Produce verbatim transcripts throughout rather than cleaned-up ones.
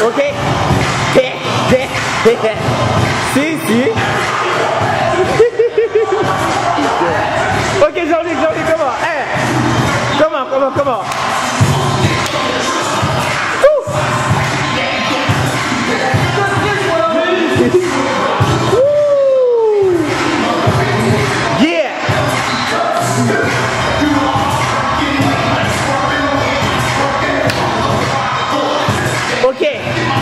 Ok. Si, si. Ok, Jean-Luc, Jean-Luc, comment? Hey. Comment, comment, comment? Yeah. Ok.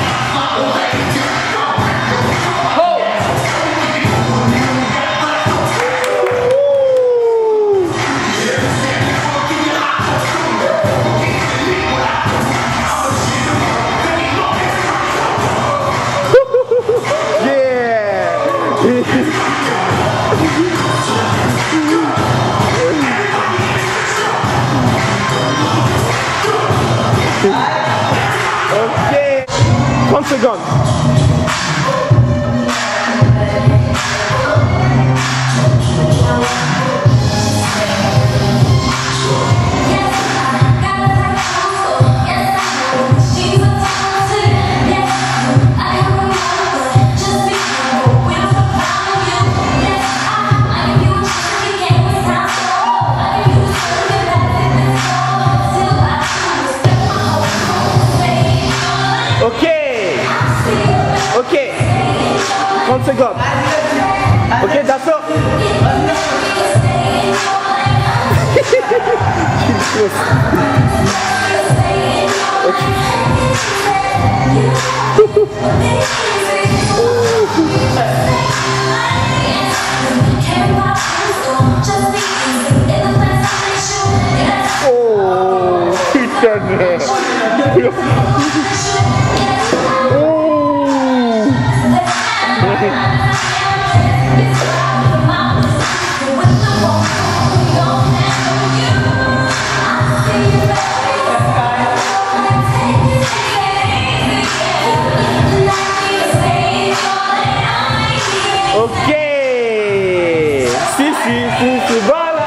Ok. trente secondes. Ok. Ok. trente secondes. Ok, d'accord. Oh, putain de merde. Ok. Si, si, si, si, voilà.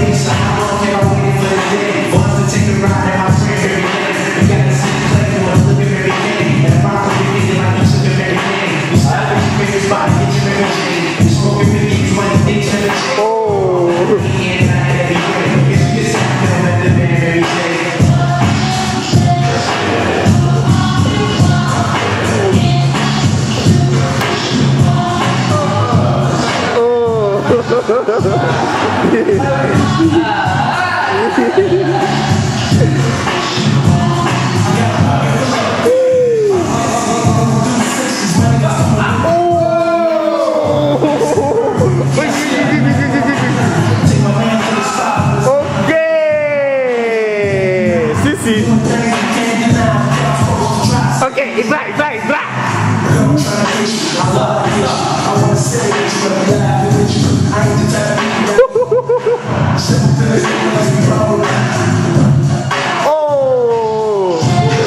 Ok. Si, si. Ok, il va, il va, il va. Oh.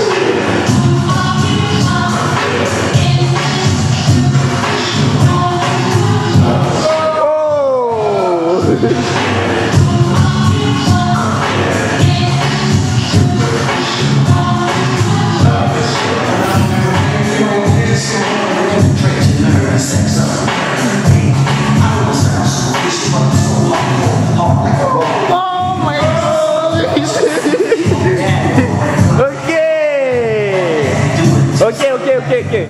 Ok, ok, ok,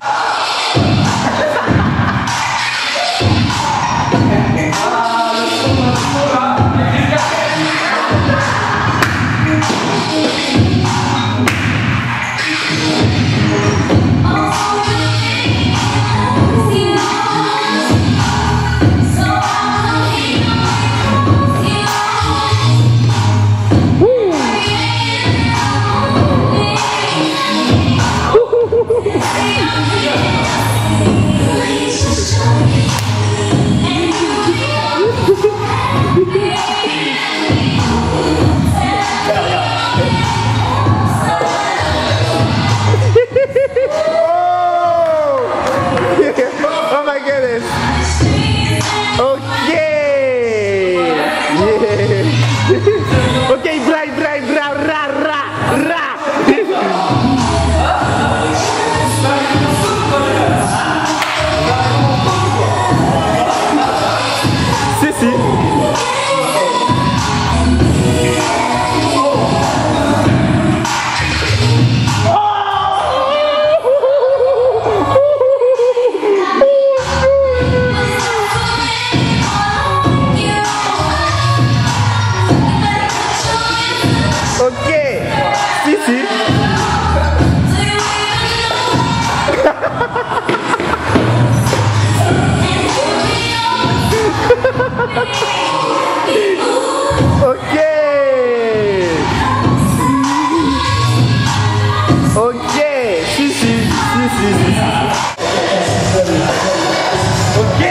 ok. Ok. Ok. Si, si, si, si, si. Ok.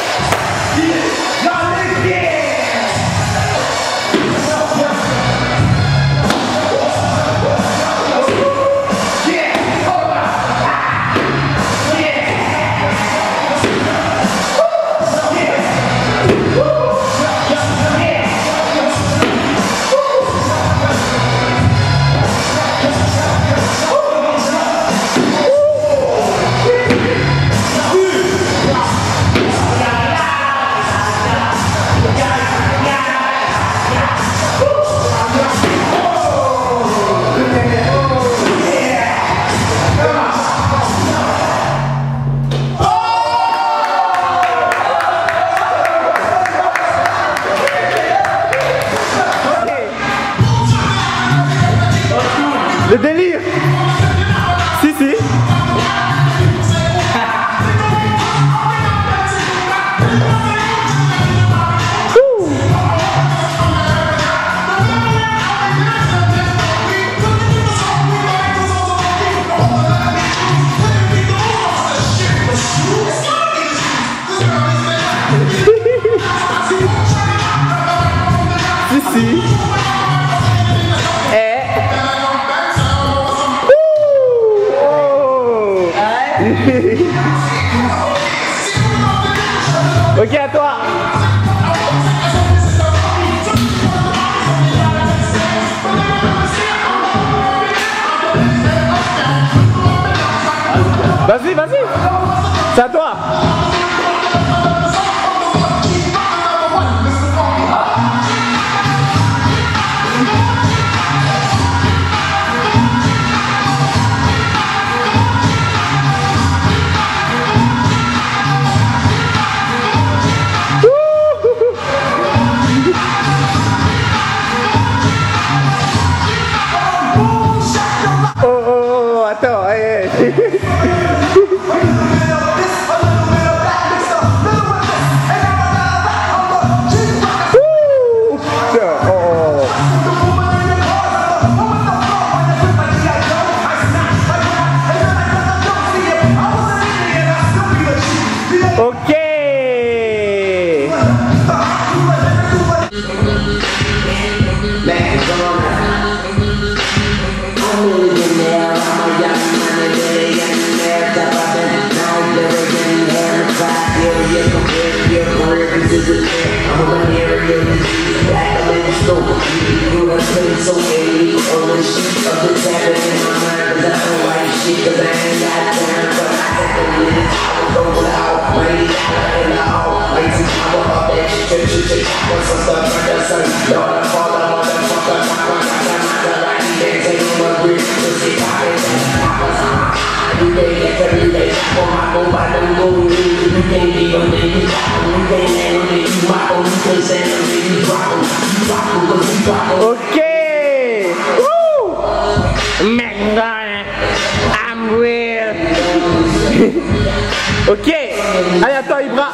Le délire. Si, si. Si, si. Ok, à toi. Vas-y, vas-y. C'est à toi. Attends, hey, hey. Ok. So many on the sheet of the tablet in my mind, cause I don't like shit, cause I ain't got time, but I got the minute, I was going out, rainy out in the hall, lazy power up that shit, shit, shit, for some stuff, for the sun, daughter, father, motherfucker, mama, mama, mama, like he ain't taking my grip, cause he poppin', every day, every day, for my mobile, don't go with you, you can't be on the you drop them, you can't handle it, you rock them, you can't stand them, you drop them, you drop them, cause you drop them. Ok. McDonald's, I'm real. Ok, allez à toi Ibra.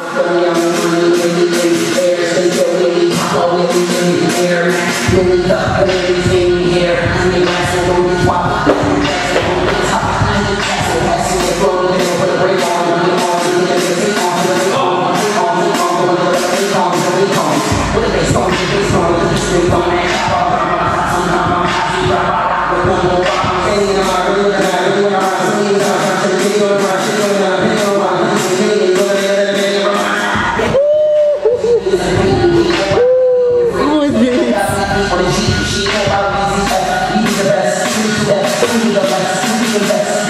She